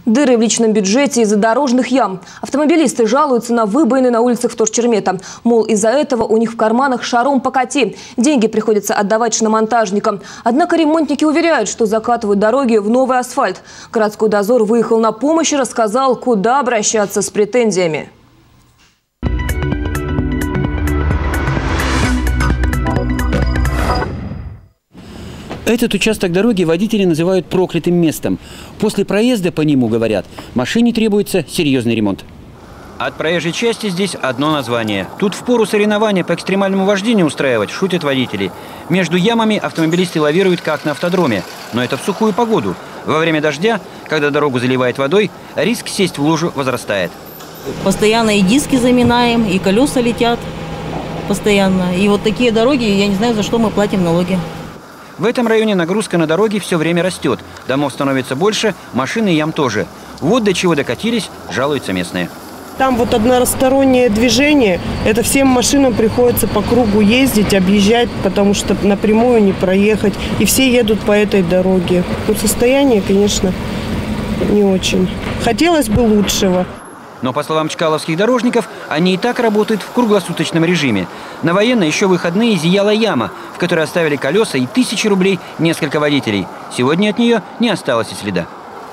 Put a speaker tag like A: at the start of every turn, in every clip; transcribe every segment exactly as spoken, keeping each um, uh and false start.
A: Дыры в личном бюджете из-за дорожных ям. Автомобилисты жалуются на выбоины на улицах Вторчермета. Мол, из-за этого у них в карманах шаром покати. Деньги приходится отдавать шиномонтажникам. Однако ремонтники уверяют, что закатывают дороги в новый асфальт. Городской дозор выехал на помощь и рассказал, куда обращаться с претензиями.
B: Этот участок дороги водители называют проклятым местом. После проезда по нему, говорят, машине требуется серьезный ремонт.
C: От проезжей части здесь одно название. Тут впору соревнования по экстремальному вождению устраивать, шутят водители. Между ямами автомобилисты лавируют, как на автодроме. Но это в сухую погоду. Во время дождя, когда дорогу заливает водой, риск сесть в лужу возрастает.
D: Постоянно и диски заминаем, и колеса летят постоянно. И вот такие дороги, я не знаю, за что мы платим налоги.
C: В этом районе нагрузка на дороги все время растет. Домов становится больше, машин и ям тоже. Вот до чего докатились, жалуются местные.
E: Там вот одностороннее движение. Это всем машинам приходится по кругу ездить, объезжать, потому что напрямую не проехать. И все едут по этой дороге. Ну, состояние, конечно, не очень. Хотелось бы лучшего.
C: Но, по словам чкаловских дорожников, они и так работают в круглосуточном режиме. На военной еще выходные зияла яма, в которой оставили колеса и тысячи рублей несколько водителей. Сегодня от нее не осталось и следа.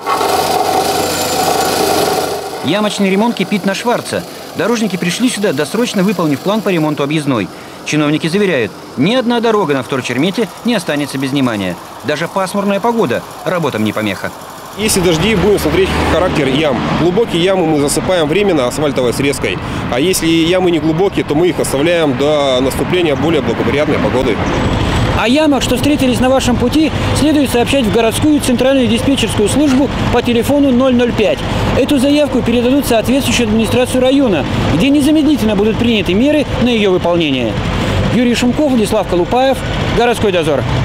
C: Ямочный ремонт кипит на Шварца. Дорожники пришли сюда, досрочно выполнив план по ремонту объездной. Чиновники заверяют, ни одна дорога на Вторчермете не останется без внимания. Даже пасмурная погода работам не помеха.
F: Если дожди, будем смотреть характер ям. Глубокие ямы мы засыпаем временно асфальтовой срезкой. А если ямы не глубокие, то мы их оставляем до наступления более благоприятной погоды.
B: О ямах, что встретились на вашем пути, следует сообщать в городскую центральную диспетчерскую службу по телефону ноль ноль пять. Эту заявку передадут в соответствующую администрацию района, где незамедлительно будут приняты меры на ее выполнение. Юрий Шумков, Владислав Колупаев, Городской дозор.